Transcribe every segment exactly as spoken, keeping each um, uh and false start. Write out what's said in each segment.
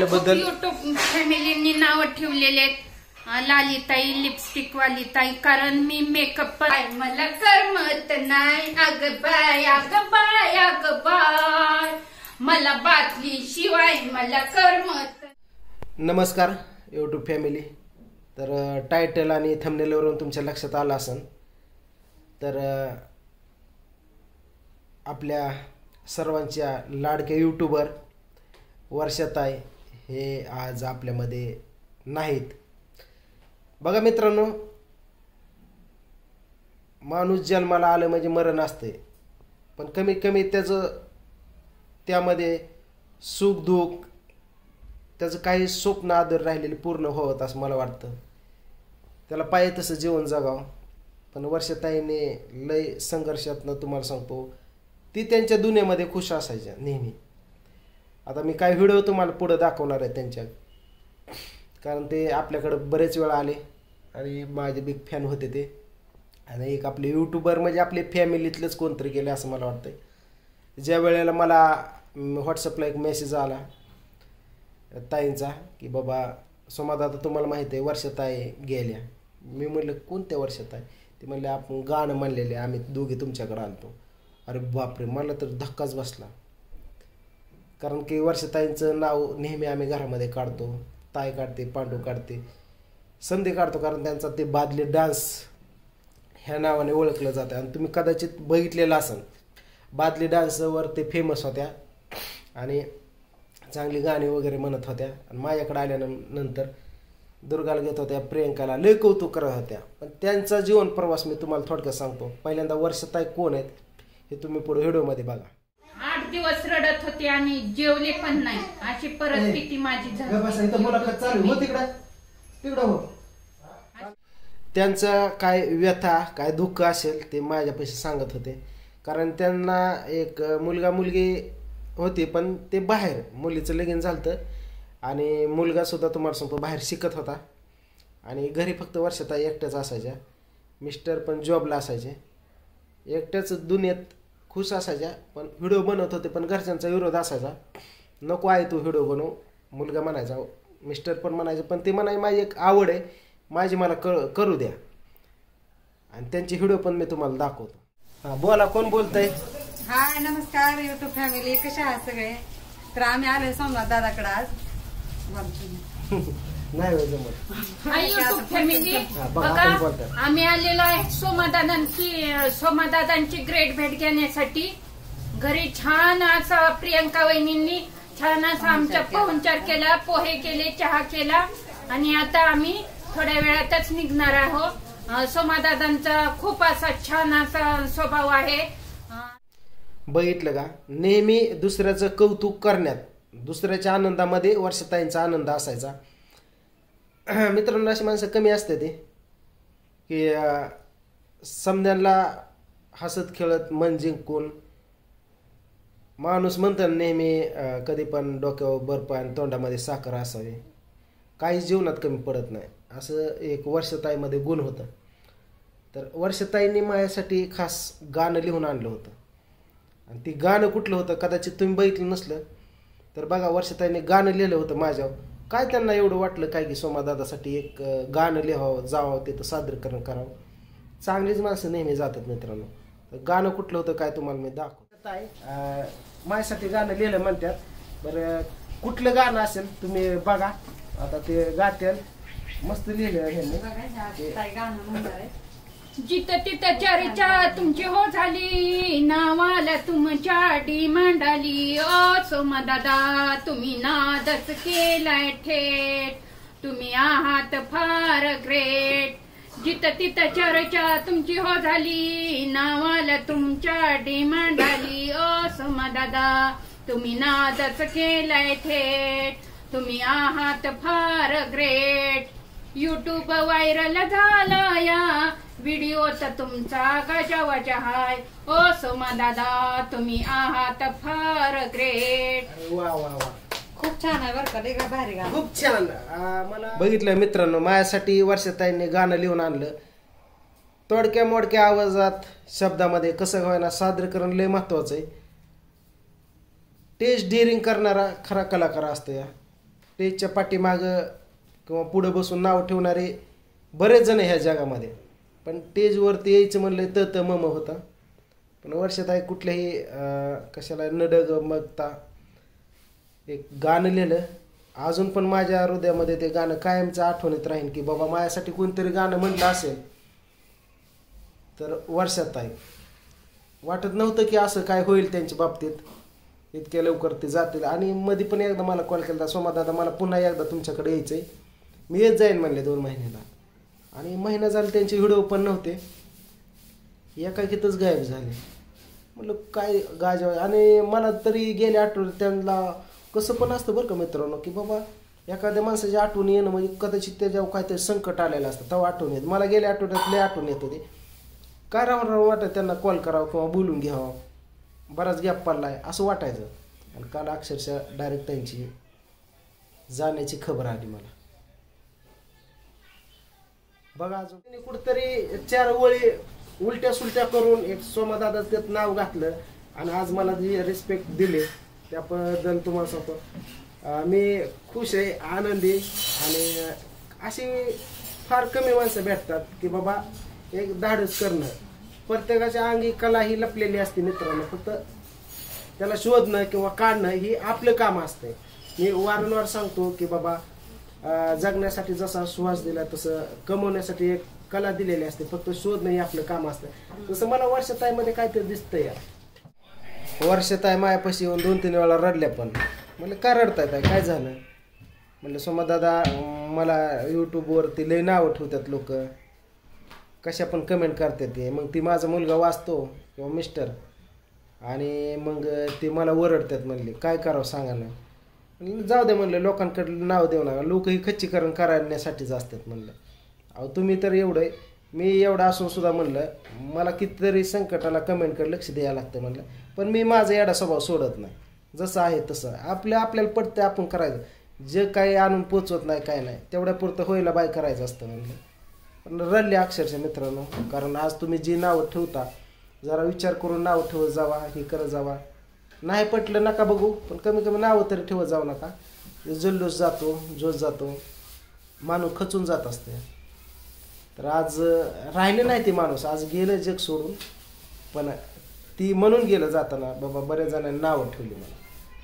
आपल्याबद्दल युट्यूब फॅमिलीनी नाव ठेवलेले आहेत लालीताई, लिपस्टिक वाली ताई, कारण मी मेकअप मला करमत नाही. अग बाय अग बाय अग बाय, मला बातली शिवाय मला करमत. नमस्कार युट्यूब फॅमिली. तर टायटल आणि थंबनेलवरून तुमच्या लक्षात आलं असेल, तर आपल्या सर्वांच्या लाडक्या यूट्यूबर वर्षाताई हे आज आपल्यामध्ये नाहीत. बघा मित्रांनो, माणूस जन्माला आलं म्हणजे मरण असते, पण कमीत कमी त्याचं त्यामध्ये सुख दुःख त्याचं काही स्वप्न आदर राहिलेले पूर्ण होत असं मला वाटतं. त्याला पाहिजे तसं जीवन जगावं. पण वर्षाताईने लय संघर्षातनं तुम्हाला सांगतो, ती त्यांच्या दुनियेमध्ये खुश असायच्या नेहमी. आता मी काही व्हिडिओ तुम्हाला पुढं दाखवणार आहे त्यांच्या, कारण ते आपल्याकडं बरेच वेळा आले आणि माझे बिग फॅन होते ते. आणि एक आपले यूट्यूबर म्हणजे आपले फॅमिलीतलेच कोणतरी गेले असं मला वाटतं. ज्या वेळेला मला व्हॉट्सअपला एक मेसेज आला ताईंचा की बाबा सोमादादा तुम्हाला माहिती आहे वर्षाताई गेल्या. मी म्हटलं कोणत्या वर्षाताई? ते म्हणले आपण गाणं म्हणलेले आम्ही दोघे तुमच्याकडे आलतो. अरे बापरे, मला तर धक्काच बसला. कारण की वर्षाताईंचं नाव नेहमी आम्ही घरामध्ये काढतो. ताई काढते, पांडू काढते, संधी काढतो, कारण त्यांचा ते बादली डान्स ह्या नावाने ओळखलं जातं. आणि तुम्ही कदाचित बघितलेलं असेल, बादली डान्सवर ते फेमस होत्या आणि चांगली गाणी वगैरे म्हणत होत्या. आणि माझ्याकडे आल्यानंतर दुर्गाला घेत होत्या, प्रियंकाला लय कौतुक करत होत्या. पण त्यांचा जीवन प्रवास मी तुम्हाला थोडक्यात सांगतो. पहिल्यांदा वर्षाताई कोण आहेत हे तुम्ही पुढे व्हिडिओमध्ये बघा. आठ दिवस रडत होते आणि जेवले पण नाही, अशी परिस्थिती माझी झाली. त्यांचं काय व्यथा काय दुःख असेल ते माझ्यापाशी सांगत होते. कारण त्यांना एक मुलगा मुलगी होती, पण ते बाहेर मुलीचं लगीन झालं आणि मुलगा सुद्धा तुम्हाला सांगतो बाहेर शिकत होता. आणि घरी फक्त वर्षाताई एकट्याच असायच्या. मिस्टर पण जॉबला असायचे. एकट्याच दुनियेत खुश असायच्या. पण व्हिडिओ बनवत होते, पण घरच्यांचा विरोध असायचा. नको आहे तू व्हिडिओ बनव. मुलगा म्हणायचा, मिस्टर पण म्हणायचे, पण ते म्हणाय माझी एक आवड आहे, माझी मला क करू द्या. आणि त्यांची व्हिडिओ पण मी तुम्हाला दाखवतो. हां बोला, कोण बोलतंय? हाय नमस्कार युट्यूब फॅमिली, कशा आहात सगळे? तर आम्ही आलोय सोमनाथ दादाकडे आज. नाही युट्यूब फॅमिली बघा, आम्ही आलेलो आहे सोमादादांची सोमादादांची ग्रेट भेट घेण्यासाठी. घरी छान असा प्रियंका वहिनींनी छान असा आमचा पाहुणचार केला, पोहे केले, चहा केला आणि आता आम्ही थोड्या वेळातच निघणार आहोत. सोमादादांचा खूप असा छान असा स्वभाव आहे. बघितलं का, नेहमी दुसऱ्याचं कौतुक करण्यात, दुसऱ्याच्या आनंदामध्ये वर्षाताईंचा आनंद असायचा. मित्रांनो, अशी माणसं कमी असते ते की समद्यांना हसत खेळत मन जिंकून माणूस म्हणतो नेहमी कधी पण डोक्यावर बर्फ आणि तोंडामध्ये साखर असावी, काही जीवनात कमी पडत नाही, असं एक वर्षाताईमध्ये गुण होतं. तर वर्षाताईंनी माझ्यासाठी खास गाणं लिहून आणलं होतं. आणि ती गाणं कुठलं होतं कदाचित तुम्ही बघितलं नसलं तर बघा, वर्षाताईंनी गाणं लिहिलं होतं माझ्यावर. काय त्यांना एवढं वाटलं काय की सोमादादासाठी एक गाणं लिहावं, जावं, तिथं सादरीकरण करावं. चांगलीच माणसं नेहमी जातात मित्रांनो. तर गाणं कुठलं होतं काय तुम्हाला मी दाखवतो. ताई माझ्यासाठी गाणं लिहिलं म्हणतात. बरं कुठलं गाणं असेल तुम्ही बघा, आता ते गात्याल. मस्त लिहिलं ह्यांनी. जिथं तिथं चर्चा तुमची हो झाली, नावाला तुमच्या डिमांड आली. ओ सोमादादा तुम्ही नादच केलाय थेट, तुम्ही आहात फार ग्रेट. जिथं तिथं चर्चा तुमची हो झाली, नावाला तुमच्या डिमांड आली. ओ सोमादादा तुम्ही नादच केलाय थेट, तुम्ही आहात फार ग्रेट. युट्यूब व्हायरल झाला या व्हिडिओ तर तुमचा गजावाजा हाय. ओ सोमादादा तुम्ही आहात फार ग्रेट. वा वा वा, खूप छान आहे बरं का, लय भारी गाणं, खूप छान. मला बघितलं मित्रांनो, माझ्यासाठी वर्षाताईंनी गाणं लिहून आणलं. तोडक्या मोडक्या आवाजात शब्दामध्ये कसं व्हायला सादरीकरण लय महत्वाचं आहे. टेस्ट डेअरिंग करणारा खरा कलाकार असतो या. स्टेजच्या पाठीमागं किंवा पुढं बसून नाव ठेवणारे बरेच जण ह्या जगामध्ये, पण स्टेजवरती यायचं म्हणलं तर तर मम होता. पण वर्षात आहे कुठल्याही कशाला न डगमगता एक गाणं लिहिलं. अजून पण माझ्या हृदयामध्ये ते गाणं कायमचं आठवणीत राहील की बाबा माझ्यासाठी कोणतरी गाणं म्हटलं असेल तर वर्षात आहे. वाटत नव्हतं की असं काय होईल त्यांच्या बाबतीत, इतक्या लवकर ते जातील. आणि मध्ये पण एकदा मला कॉल केला, सोमा दादा मला पुन्हा एकदा तुमच्याकडे यायचं आहे, मी येत जाईन म्हणले दोन महिन्याला. आणि महिना झाला त्यांचे व्हिडिओ पण नव्हते, एकाकीतच गायब झाले. म्हटलं काय गाजव. आणि मला तरी गेल्या आठवड्यात त्यांना कसं पण असतं बरं का मित्रांनो की बाबा एखाद्या माणसाची आठवण येणं म्हणजे कदाचित त्याच्यावर काहीतरी संकट आलेलं असतं तेव्हा आठवण येत. मला गेल्या आठवड्यात लय आठवण येत होती. काय राहून राहून वाटत त्यांना कॉल करावं किंवा बोलून घ्यावं, बराच गॅप पडला आहे असं वाटायचं. आणि काल अक्षरशः डायरेक्ट त्यांची जाण्याची खबर आली मला. बघा अजून कुठंतरी चार ओळी उलट्या सुलट्या करून एक सोमा दादा त्यात नाव घातलं आणि आज मला जी रिस्पेक्ट दिली त्याबद्दल तुम्हाला सांगतो मी खुश आहे, आनंदी. आणि अशी फार कमी माणसं भेटतात की बाबा एक धाडस करणं. प्रत्येकाच्या अंगी कला ही लपलेली असते मित्रांनो, फक्त त्याला शोधणं किंवा काढणं ही आपलं काम असतंय. मी वारंवार सांगतो की बाबा जगण्यासाठी जसा श्वास दिला तसं कमवण्यासाठी एक कला दिलेली असते, फक्त शोधणं हे आपलं काम असतं. तसं मला वर्षताईमध्ये काहीतरी दिसतंय. वर्षताई मायापाशी येऊन दोन तीन वेळा रडल्या, पण म्हणलं का रडताय काय झालं. म्हणलं सोमा दादा मला यूट्यूबवरती लय नावं ठेवतात लोक, कशा पण कमेंट करतात ते, मग ती माझा मुलगा वाचतो किंवा मिस्टर आणि मग ते मला ओरडतात. म्हणले काय करावं सांगा ना. जाऊ दे म्हणलं, लोकांकडे नाव देऊ नका, लोक ही खच्चीकरण करण्यासाठीच असतात. म्हणलं अहो तुम्ही तर एवढं, मी एवढं असून सुद्धा म्हणलं मला कितीतरी संकटाला कमेंटकडे लक्ष द्यायला लागतं म्हणलं, पण मी माझा एवढा स्वभाव सोडत नाही. जसं आहे तसं आपल्या आपल्याला पडतं आपण करायचं, जे काही आणून पोचवत नाही काय नाही तेवढ्या पुरतं होईला बाय करायचं असतं म्हणलं. पण रडले अक्षरशः मित्रांनो, कारण आज तुम्ही जी नावं ठेवता जरा विचार करून नाव ठेवत जावा, हे करत जावा. नाही पटलं नका बघू, पण कमी कमी नावं तरी ठेवत जाऊ नका. जल्लोष जातो, जोश जातो, माणूस खचून जात असते. तर आज राहिले नाही ते माणूस, आज गेलं जग सोडून, पण ती म्हणून गेलं जाताना बाबा बऱ्याच जणांनी नावं ठेवली मला.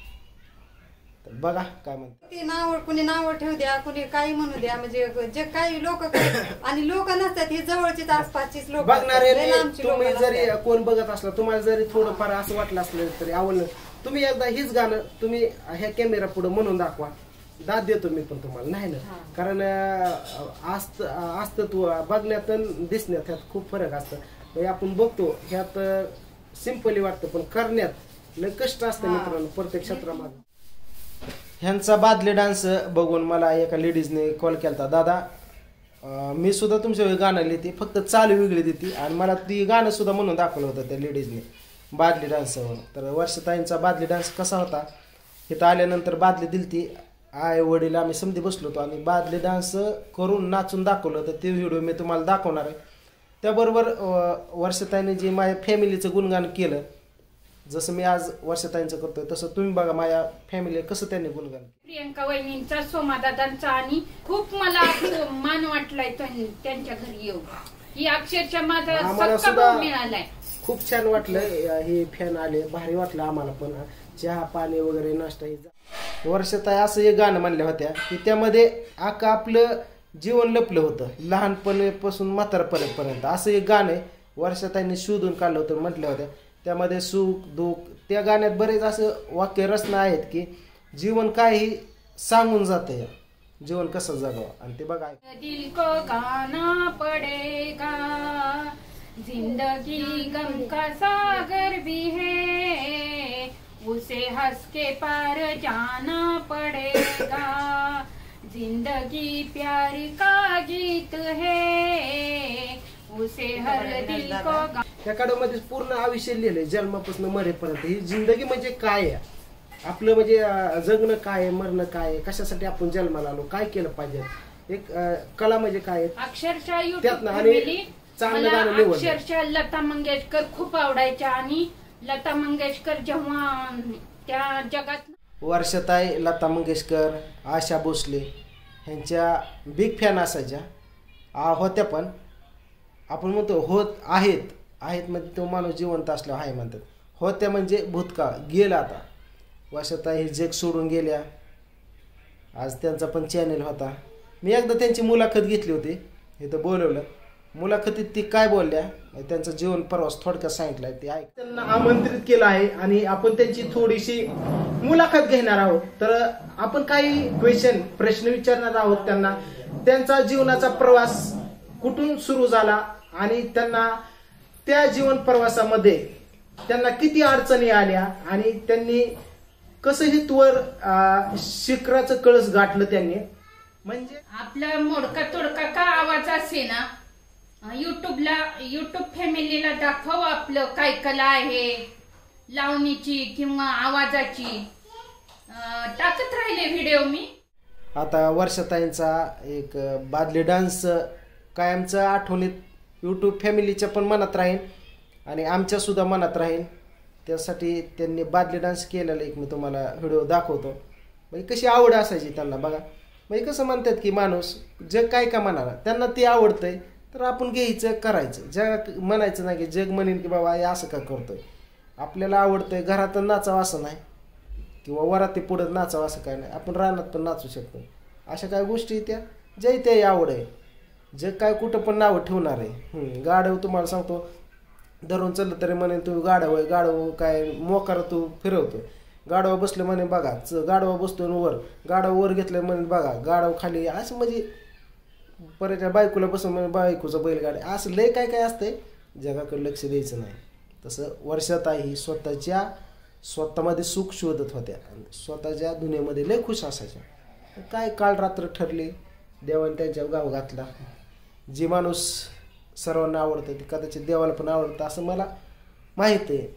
तर बघा काय म्हणतात ती नाव, कुणी नाव ठेवू द्या, कुणी काही म्हणू द्या, म्हणजे जे काही लोक आणि लोक नसतात ही जवळचीच आसपासचीच लोक बघणारे. तुम्ही जरी कोण बघत असला, तुम्हाला जरी थोडंफार असं वाटलं असलं तरी आवडलं, तुम्ही एकदा हेच गाणं तुम्ही ह्या कॅमेरा पुढे म्हणून दाखवा, दाद देतो मी पण तुम्हाला. नाही ना, कारण आस्त अस्तित्व बघण्यात दिसण्यात ह्यात खूप फरक असतं. आपण बघतो ह्यात सिंपली वाटतं, पण करण्यात लय कष्ट असतं मित्रांनो प्रत्येक क्षेत्रामध्ये. ह्यांचा बादली डान्स बघून मला एका लेडीजने कॉल केला, दादा मी सुद्धा तुमच्या गाणं लिहिते, फक्त चालू वेगळी देते. आणि मला ती गाणं सुद्धा म्हणून दाखवलं होतं त्या लेडीजने बादली डान्सवर. तर वर्षताईंचा बादली डान्स कसा होता इथं आल्यानंतर बादली दिलती, आई वडील आम्ही समधी बसलो होतो आणि बादली डान्स करून नाचून दाखवलं. तर ते व्हिडिओ मी तुम्हाला दाखवणार आहे. त्याबरोबर वर्षताईने जे माझ्या फॅमिलीचं गुणगान केलं, जसं मी आज वर्षताईंचं करतोय तसं तुम्ही बघा माझ्या फॅमिली कसं त्यांनी गुणगान. प्रियंका वहिनींचा, सोमा दादांचा, आणि खूप मला मान वाटलाय त्यांच्या घरी येऊन. ही अक्षरशः माझा सुद्धा मिळालाय, खूप छान वाटलं. हे फॅन आले, भारी वाटलं आम्हाला पण. चहा पाणी वगैरे नाश्ता. वर्षताई असं एक गाणं म्हणल्या होत्या की त्यामध्ये आका आपलं जीवन लपलं होतं, लहानपणीपासून म्हातारपणेपर्यंत. असं एक गाणं वर्षताईंनी शोधून काढलं होतं, म्हटल्या होत्या. त्यामध्ये सुख दुःख, त्या गाण्यात बरेच असं वाक्य रचना आहेत की जीवन काही सांगून जाते, जीवन कसं जगावं. आणि ते बघा, दिल को गाना पडेगा, जिंदगी गम का सागर भी है, उसे हंस के पार जाना पड़ेगा, जिंदगी प्यार का गीत है, उसे हर दिल को. त्या काळामध्ये पूर्ण आयुष्य लिहिलंय जन्मापासून मरेपर्यंत. ही जिंदगी म्हणजे काय आहे, आपलं म्हणजे जगणं काय आहे, मरणं काय आहे, कशासाठी आपण जन्माला आलो, काय केलं पाहिजे, एक कला म्हणजे काय. अक्षरशः अक्षरशः लता मंगेशकर खूप आवडायच्या. आणि लता मंगेशकर जेव्हा त्या जगात वर्षाताई लता मंगेशकर, आशा भोसले ह्यांच्या बिग फॅन असायच्या. आ होत्या पण आपण म्हणतो होत आहेत आहेत म्हणजे तो माणूस जिवंत असल्यावर आहे म्हणतात. होत्या म्हणजे भूतकाळ गेला. आता वर्षाताई हे जग सोडून गेल्या. आज त्यांचा पण चॅनल होता. मी एकदा त्यांची मुलाखत घेतली होती, इथं बोलवलं. मुलाखतीत ती काय बोलल्या त्यांचा जीवन प्रवास थोडक्यात सांगितलाय ते ऐक. त्यांना आमंत्रित केलं आहे आणि आपण त्यांची थोडीशी मुलाखत घेणार आहोत. तर आपण काही क्वेश्चन प्रश्न विचारणार आहोत त्यांना. त्यांचा जीवनाचा प्रवास कुठून सुरू झाला आणि त्यांना त्या जीवन प्रवासामध्ये त्यांना किती अडचणी आल्या आणि त्यांनी कसं हितवर शिखराचं कळस गाठलं त्यांनी. म्हणजे आपला मोडका तोडका का आवाज असे ना, युट्यूबला युट्यूब फॅमिलीला दाखव आपलं काय कला आहे लावणीची किंवा आवाजाची, टाकत राहिले व्हिडिओ मी. आता वर्षाताईंचा एक बादली डान्स कायमचं आठवणीत यूट्यूब फॅमिलीच्या पण मनात राहील आणि आमच्या सुद्धा मनात राहील. त्यासाठी त्यांनी बादली डान्स केलेला एक मी तुम्हाला व्हिडिओ दाखवतो. म्हणजे कशी आवड असायची त्यांना बघा. म्हणजे कसं म्हणतात की माणूस जग काय का म्हणाला, त्यांना ते आवडतंय तर आपण घ्यायचं करायचं. जग म्हणायचं नाही की जग म्हणेन की बाबा हे असं का करतोय. आपल्याला आवडतंय, घरातून नाचावं असं नाही किंवा वराती पुढं नाचावं असं काय नाही, आपण रानात पण नाचू शकतो. अशा काय गोष्टी त्या ज्या त्याही आवड आहे. जग काय कुठं पण नावं ठेवणार आहे. गाढव तुम्हाला सांगतो धरून चाललं तरी म्हणे तू गाढव आहे, गाढव काय मोकार तू फिरवतोय. गाढवा बसलं म्हणे बघा, गाढवा बसतोय वर, गाढव वर घेतलं म्हणे बघा, गाढव खाली. असं म्हणजे परत बायकोला बसून म्हणे बायकोचं बैलगाडी. असं लय काय काय असतंय, जगाकडे लक्ष द्यायचं नाही. तसं वर्षाताई स्वतःच्या स्वतःमध्ये सुख शोधत होत्या आणि स्वतःच्या दुनियेमध्ये लय खुश असायच्या. काय काळ रात्र ठरली, देवाने त्यांच्या गाव घातला. जे माणूस सर्वांना आवडतं ते कदाचित देवाला पण आवडतं असं मला माहित आहे,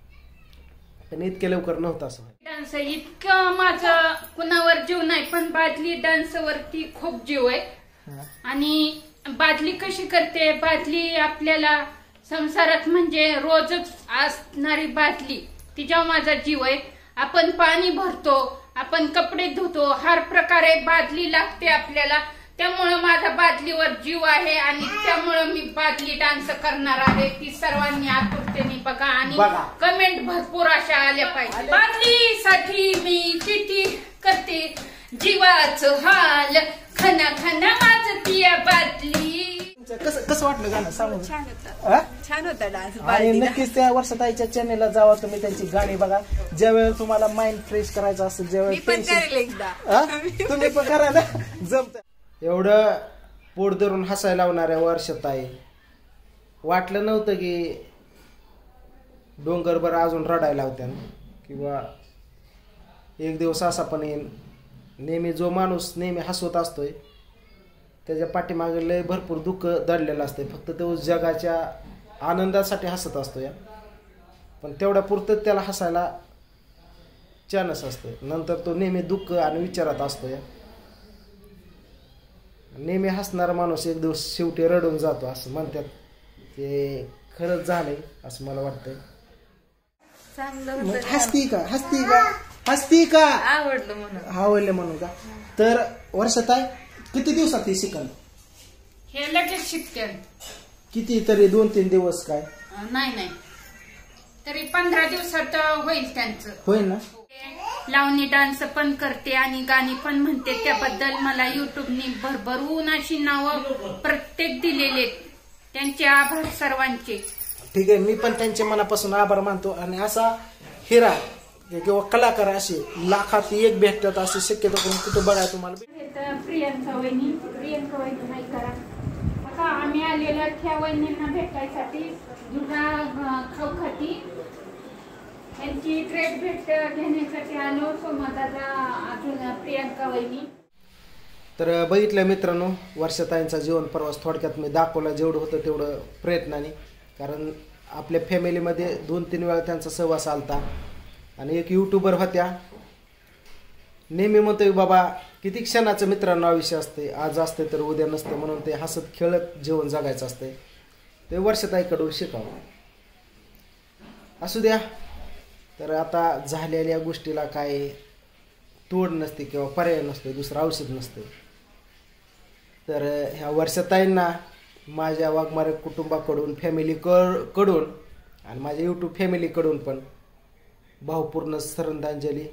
पण इतक्या लवकर नव्हतं असं. डान्स इतकं माझं कुणावर जीव नाही, पण बादली डान्स वरती खूप जीव आहे. आणि बादली कशी करते, बादली आपल्याला संसारात म्हणजे रोजच असणारी बादली, तिच्यावर माझा जीव आहे. आपण पाणी भरतो, आपण कपडे धुतो, हर प्रकारे बादली लागते आपल्याला. त्यामुळं माझा बादलीवर जीव आहे आणि त्यामुळं मी बादली डान्स करणार आहे. ती सर्वांनी आतुरतेने बघा आणि कमेंट भरपूर अशा आल्या पाहिजे. बादलीसाठी मी चिठी करते जीवाचं हाल, खना खना वाजती बादली. कसं कसं वाटलं गाणं सांगून? छान होता, छान होता डान्स. आणि नक्कीच त्या वर्षाताईच्या चॅनेलला जावा तुम्ही, त्यांची गाणी बघा. ज्यावेळेस तुम्हाला माइंड फ्रेश करायचं असेल, ज्यावेळेस तुम्ही पण करा ना, जमत. एवढं पोट धरून हसायला लावणाऱ्या वर्षाताई, वाटलं नव्हतं की डोंगरभर अजून रडायला होत्या किंवा एक दिवस असा पण येईल. नेहमी जो माणूस नेहमी हसवत असतोय त्याच्या पाठीमागे लय भरपूर दुःख दडलेलं असतंय. फक्त तो जगाच्या आनंदासाठी हसत असतो या, पण तेवढ्या पुरतं त्याला हसायला चान्स असतोय. नंतर तो नेहमी दुःख आणि विचारात असतो या. नेहमी हसणारा माणूस एक दिवस शेवटी रडून जातो असं म्हणतात. ते खरंच झालंय असं मला वाटतंय. हसती का हसती का हसती का आवडलं म्हणून आवडलं म्हणून का. तर वर्षाताई किती दिवसात हे शिकाल? हे लगेच शिकते. किती तरी दोन तीन दिवस काय? नाही नाही तरी पंधरा दिवसात होईल त्यांचं. होईल ना. लावणी डान्स पण करते आणि गाणी पण म्हणते. त्याबद्दल मला युट्यूबनी भरभरून अशी नावं प्रत्येक दिलेले, त्यांचे आभार सर्वांचे. ठीक आहे, मी पण त्यांच्या मनापासून आभार मानतो. आणि असा हिरा किंवा कलाकार असे लाखात एक भेटतात असे शक्यतो करून कुठं बघाय तुम्हाला. प्रियंका वहिनी, प्रियंका वहिनी नाही करा. आता आम्ही आलेल्या त्या वहिनींना भेटायसाठी दुर्गा खाऊखाती यांची ग्रेट भेट घेण्यासाठी आलो. सोमादादा अजून प्रियंका वहिनी. तर बघितलं मित्रांनो, वर्षाताईंचा जीवन प्रवास थोडक्यात मी दाखवला जेवढं होतं तेवढं प्रयत्नाने. कारण आपल्या फॅमिलीमध्ये दोन तीन वेळा त्यांचा सहवास आलता आणि एक यूट्यूबर होत्या. नेहमी म्हणतोय बाबा किती क्षणाचं मित्रांनो आयुष्य असते, आज असते तर उद्या नसते, म्हणून ते हसत खेळत जीवन जगायचं असते. ते वर्षाताईकडून शिकावं. असू द्या. तर आता झालेल्या गोष्टीला काय तोड नसते किंवा पर्याय नसतो, दुसरं औषध नसतं. तर ह्या वर्षाताईंना माझ्या वाघमारे कुटुंबाकडून, फॅमिली कडून आणि माझ्या यूट्यूब फॅमिलीकडून पण भावपूर्ण श्रद्धांजली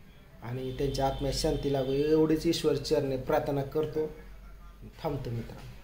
आणि त्यांच्या आत्म्यास शांती लाभो एवढीच ईश्वर चरणी प्रार्थना करतो. थांबतो मित्रांनो.